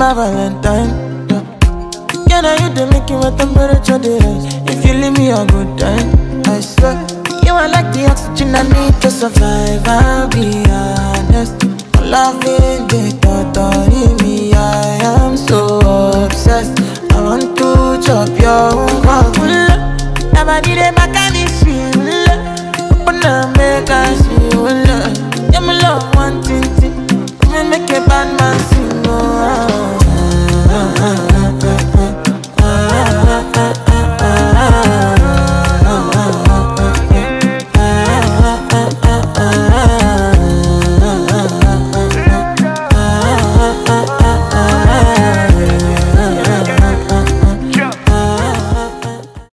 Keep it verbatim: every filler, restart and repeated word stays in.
my Valentine. Can I you to make you a temperature days? If you leave me a good time, I swear. You are like the oxygen I need to survive, I'll be honest. Loving the thought of me, I am so obsessed. I want to chop your own. Never did a mechanism. Open up, make us feel. Yeah, my love, one thing. Me make a bad man.